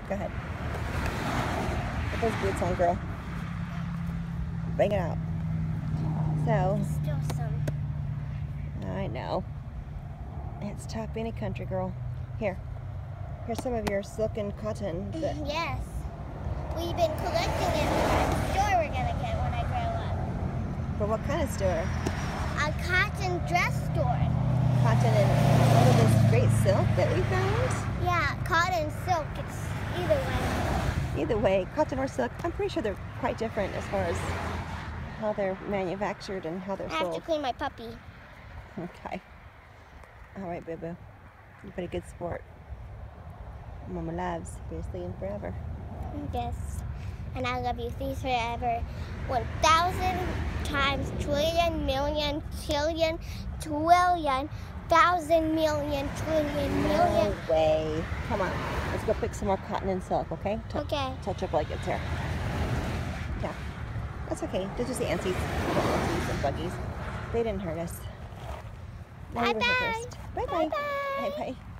Go ahead. Put those boots on, girl. Bring it out. So. Still some. I know. It's tough being a country girl. Here. Here's some of your silk and cotton. Yes. We've been collecting it for a store we're going to get when I grow up. But what kind of store? A cotton dress store. Cotton and all of this great silk that we found? Yeah, cotton, silk. It's either way. Either way, cotton or silk, I'm pretty sure they're quite different as far as how they're manufactured and how they're I sold. have to clean my puppy. Okay. All right, boo-boo. You've been a good sport. Mama loves, fiercely and forever. Yes. And I love you. Please forever. 1,000 times trillion, million, trillion, twillion, thousand, million, trillion, million. No way. Come on. Let's go pick some more cotton and silk, okay? Okay. Touch your blankets here. Yeah. That's okay. They're just the antsies. Antsies and buggies. They didn't hurt us. Bye-bye. Bye-bye. Bye-bye. Bye-bye.